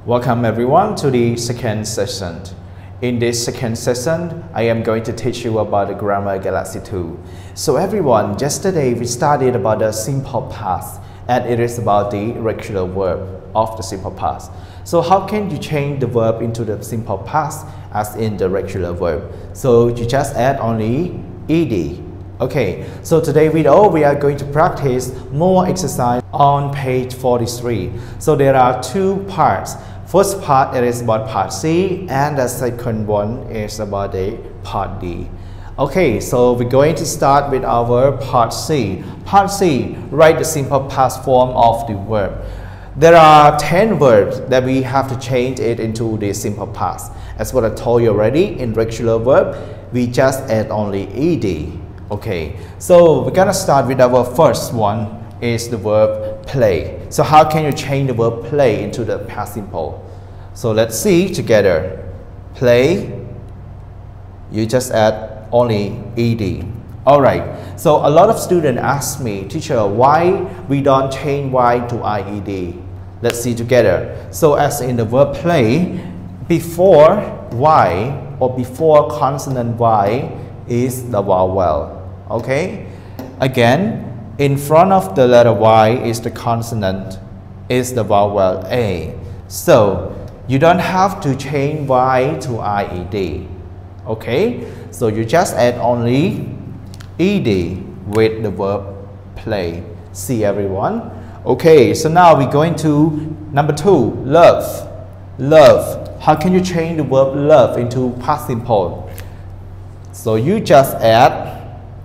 Welcome everyone to the second session. In this second session, I am going to teach you about the Grammar Galaxy 2. So everyone, yesterday we studied about the simple past and it is about the regular verb of the simple past. So how can you change the verb into the simple past as in the regular verb? So you just add only ed. Okay, so today we are going to practice more exercise on page 43. So there are two parts. First part it is about part C and the second one is about the part D. Okay, so we're going to start with our part C. Part C, write the simple past form of the verb. There are 10 verbs that we have to change it into the simple past. As what I told you already, in regular verb, we just add only ed. Okay, so we're gonna start with our first one is the verb play. So how can you change the verb play into the past simple? So let's see together. Play, you just add only ed. Alright, so a lot of students ask me, teacher, why we don't change y to ied? Let's see together. So as in the verb play, before y or before consonant y is the vowel. Okay, again, in front of the letter Y is the consonant, is the vowel A. So you don't have to change Y to IED. Okay, so you just add only ED with the verb play. See everyone? Okay, so now we're going to number 2, love. Love. How can you change the verb love into past simple? So you just add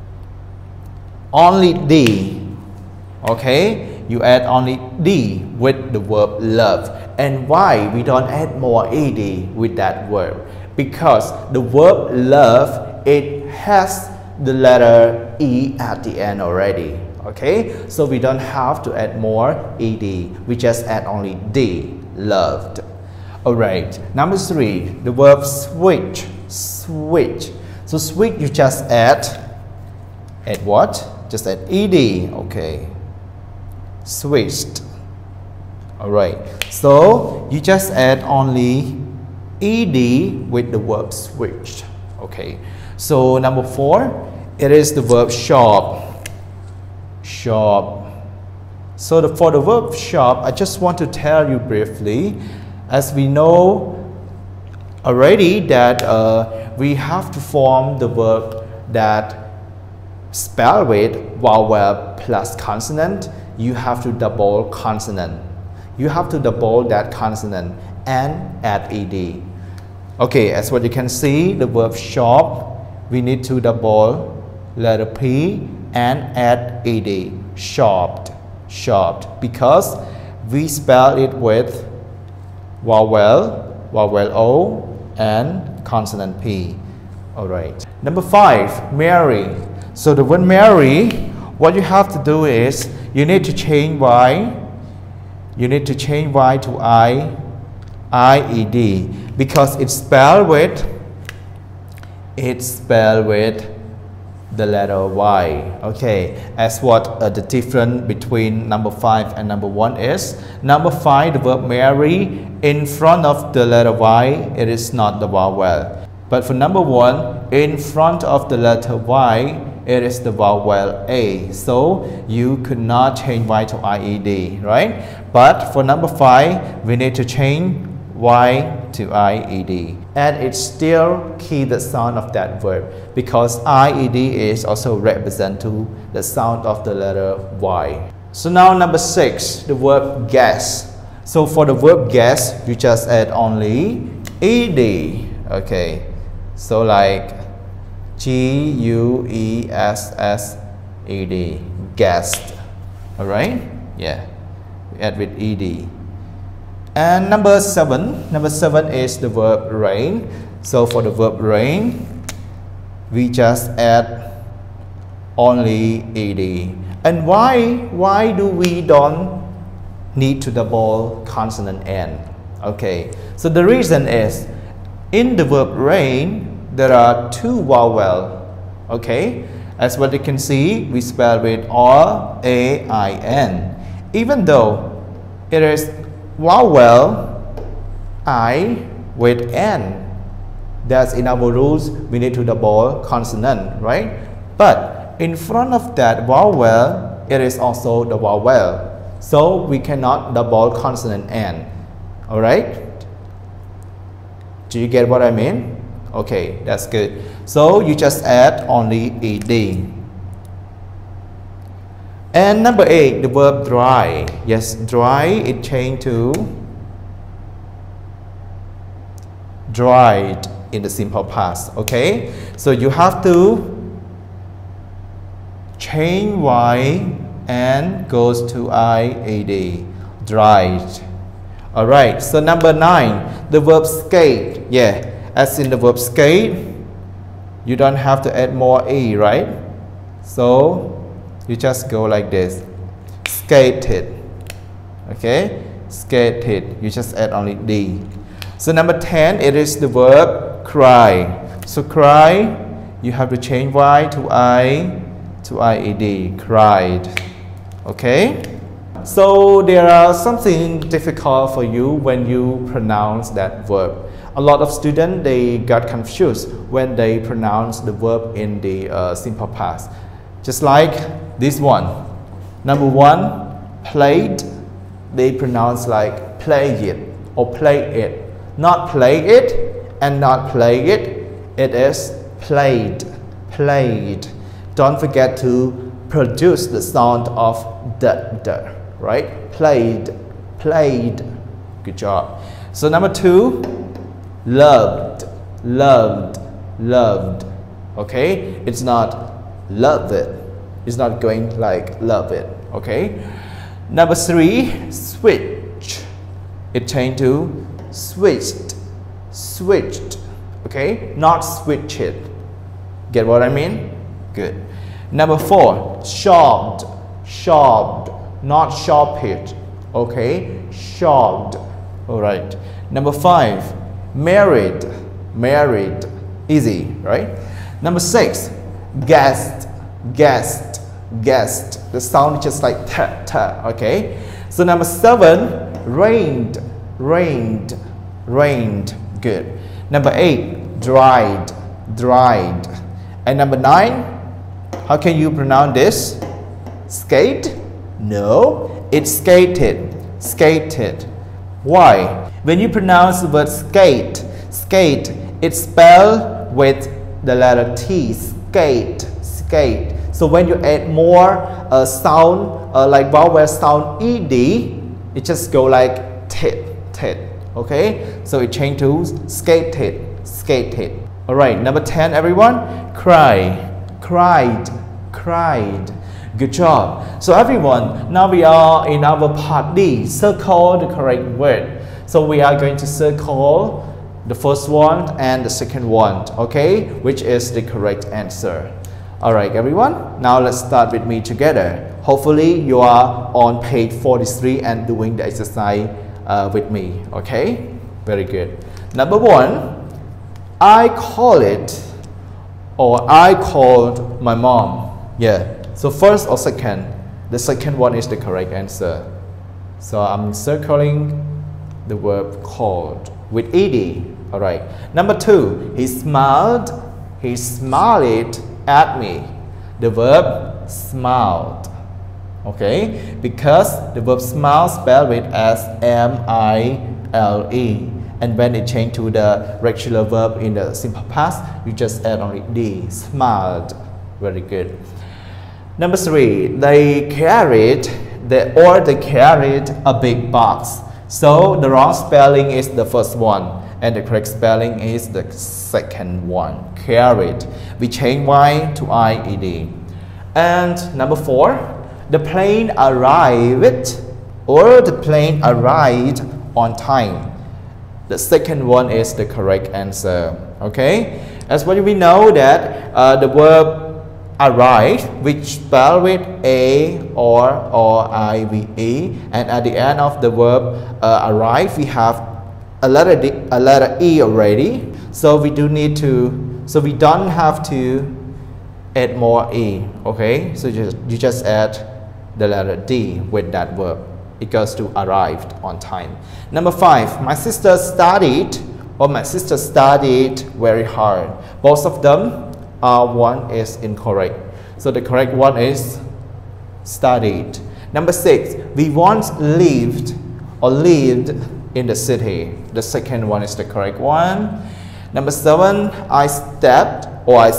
only D. Okay, you add only D with the verb love. And why we don't add more ed with that verb? Because the verb love, it has the letter E at the end already. Okay, so we don't have to add more ed. We just add only D, loved. Alright, number 3, the verb switch. Switch. So switch, you just add what? Just add ed. Okay, switched. Alright, so you just add only ed with the verb switched. Okay, so number 4, it is the verb shop. Shop. So for the verb shop, I just want to tell you briefly, as we know already that we have to form the verb that spell with vowel plus consonant. You have to double consonant. You have to double that consonant and add ed. Okay, as what you can see, the verb shop, we need to double letter P and add ed. Shopped. Shopped. Because we spell it with vowel O and consonant P. Alright. Number 5, marry. So the word marry, what you have to do is you need to change y. You need to change y to IED because it's spelled with the letter Y. Okay, as what the difference between number 5 and number 1 is. Number 5, the verb marry, in front of the letter Y, it is not the vowel. But for number 1, in front of the letter Y, it is the vowel A. So you could not change Y to IED, right? But for number 5, we need to change Y to IED. And it still keep the sound of that verb because IED is also represent to the sound of the letter Y. So now number 6, the verb guess. So for the verb guess, you just add only ED. Okay, so like GUESSED, guessed. Alright? Yeah, we add with ED. And number 7 is the verb rain. So for the verb rain, we just add only ed. And why do we don't need to double consonant n? Okay, so the reason is in the verb rain there are 2 vowels. Okay, as what you can see, we spell with R-A-I-N. Even though it is vowel I with N. That's in our rules, we need to double consonant, right? But in front of that vowel, it is also the vowel. So we cannot double consonant N. Alright? Do you get what I mean? Okay, that's good. So you just add only ed. And number 8, the verb dry. Yes, dry, it changed to dried in the simple past. Okay, so you have to change y and goes to iad, dried. Alright, so number 9, the verb skate. Yeah, as in the verb skate, you don't have to add more e, right? So you just go like this, skated. Okay, skated, you just add only d. So number 10, it is the verb cry. So cry, you have to change y to i to ied, cried. Okay, so there are something difficult for you when you pronounce that verb. A lot of students, they got confused when they pronounce the verb in the simple past. Just like this one. Number 1, played, they pronounce like play it or play it. Not play it and not play it. It is played, played. Don't forget to produce the sound of the, right? Played, played. Good job. So number 2, loved, loved, loved. Okay, it's not love it. It's not going like love it. Okay. Number 3, switch. It changed to switched, switched. Okay, not switch it. Get what I mean? Good. Number 4, shopped, shopped, not shop it. Okay, shopped. All right. Number 5, married, married. Easy, right? Number 6, guest, guest, guest. The sound is just like ta ta. Okay. So number 7, rained, rained, rained. Good. Number 8, dried, dried. And number 9, how can you pronounce this? Skate? No, it's skated, skated. Why? When you pronounce the word skate, skate, it's spelled with the letter T, skate, skate. So when you add more sound, like vowel sound ed, it just go like tit, tit. Okay, so it changed to skated, skated. All right, number 10, everyone. Cry, cried, cried. Good job. So everyone, now we are in our part D. Circle the correct word. So we are going to circle the first one and the second one, okay, which is the correct answer. All right, everyone. Now let's start with me together. Hopefully you are on page 43 and doing the exercise with me. Okay, very good. Number 1, I call it, or I called my mom. Yeah. So first or second? The second one is the correct answer. So I'm circling the verb called with ed. All right. Number 2, he smiled at me. The verb smiled. Okay, because the verb smile spelled with S-M-I-L-E, and when it changed to the regular verb in the simple past, you just add only d. Smiled. Very good. Number 3, they carried a big box. So the wrong spelling is the first one, and the correct spelling is the second one. Carried. We change y to ied. And number 4, the plane arrived, or the plane arrived on time. The second one is the correct answer. Okay. As what we know that the verb arrive, which spell with a or I-V-E, and at the end of the verb arrive, we have a letter E already, so we don't have to add more E. Okay, so you just add the letter D with that verb. It goes to arrived on time. Number 5, my sister studied very hard. Both of them, one is incorrect. So the correct one is studied. Number 6, we once lived in the city. The second one is the correct one. Number 7, I stepped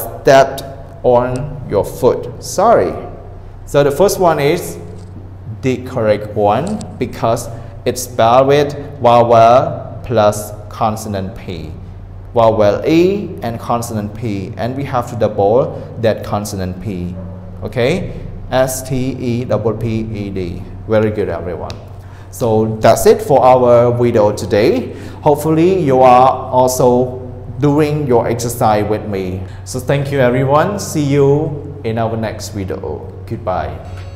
on your foot. Sorry. So the first one is the correct one because it's spelled with vowel plus consonant P. Vowel E and consonant P, and we have to double that consonant P. Okay? S-T-E-P-P-E-D. Very good, everyone. So that's it for our video today. Hopefully you are also doing your exercise with me. So thank you, everyone. See you in our next video. Goodbye.